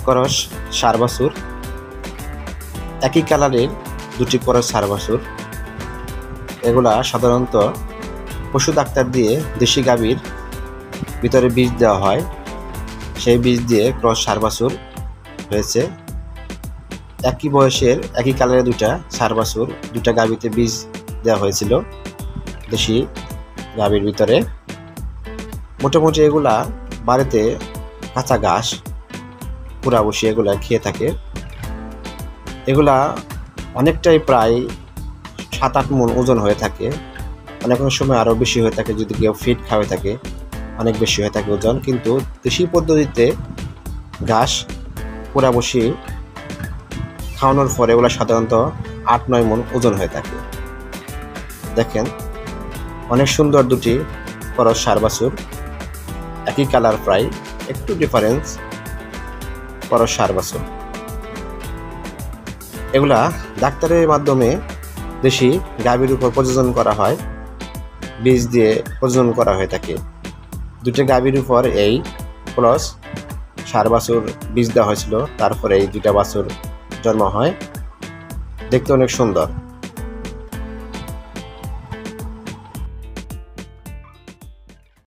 করস ষাঁড় বাছুর, একই কালারের দুটি করস ষাঁড় বাছুর। এগুলা সাধারণত পশু ডাক্তার দিয়ে দেশি গাভীর ভিতরে বীজ দেওয়া হয়, সেই বীজ দিয়ে ক্রস ষাঁড় বাছুর হয়েছে। একই বয়সের একই কালারের দুটা ষাঁড় বাছুর, দুটা গাভীতে বীজ দেওয়া হয়েছিল দেশি গাভীর ভিতরে। মোটামুটি এগুলা বাড়িতে কাঁচা ঘাস পুরা বসিয়ে এগুলা খেয়ে থাকে। এগুলা অনেকটাই প্রায় 7-8 মণ ওজন হয়ে থাকে, অনেক সময় আরও বেশি হয়ে থাকে যদি কেউ ফিড খাওয়াই থাকে, অনেক বেশি হয়ে থাকে ওজন। কিন্তু দেশি পদ্ধতিতে ঘাস পুরা বসিয়ে খাওয়ানোর পরে এগুলো সাধারণত 8-9 মণ ওজন হয়ে থাকে। দেখেন অনেক সুন্দর দুটি করস ষাঁড় বাছুর, একই কালার, প্রায় একটু ডিফারেন্স করস ষাঁড় বাছুর। এগুলা ডাক্তারের মাধ্যমে দেশি গাভীর উপর প্রজনন করা হয়, বীজ দিয়ে প্রজনন করা হয়ে থাকে। দুটো গাভীর উপর এই ক্রস ষাঁড় বাছুর বীজ দেওয়া হয়েছিল, তারপরে এই দুটা বাছুর জন্ম হয়। দেখতে অনেক সুন্দর।